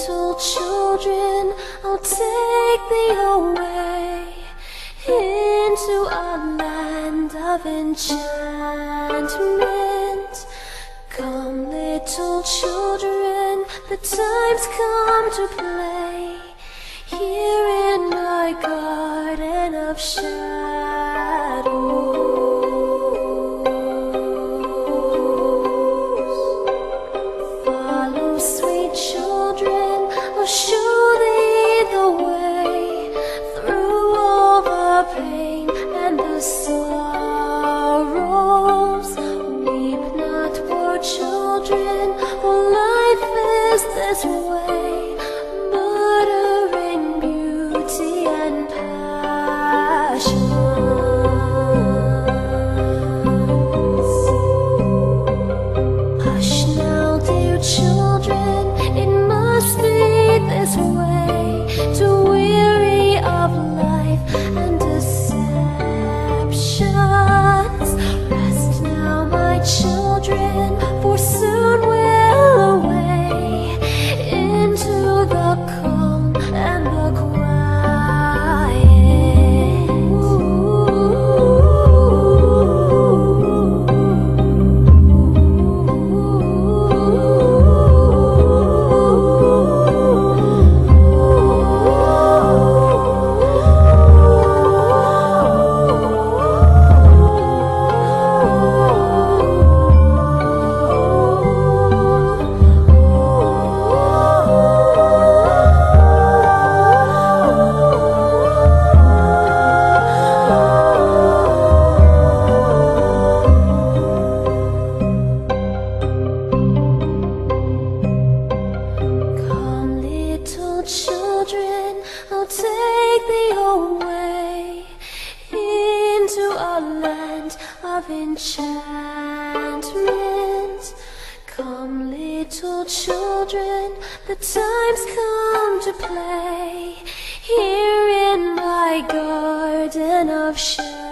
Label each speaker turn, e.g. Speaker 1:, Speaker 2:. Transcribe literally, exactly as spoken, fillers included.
Speaker 1: little children, I'll take thee away into a land of enchantment. Come, little children, the time's come to play here in my garden of shadows. Follow, sweet children, I'll show thee the way through all the pain and the sorrows. Weep not, poor children, for life is this way, murdering beauty and passion. Hush now, dear children, it must be this way, to weary of life and deceptions. Rest now, my children, for soon we'll away into the calm and the quiet. Come, little children, I'll take thee away into a land of enchantment. Come, little children, the time's come to play here in my garden of shadows.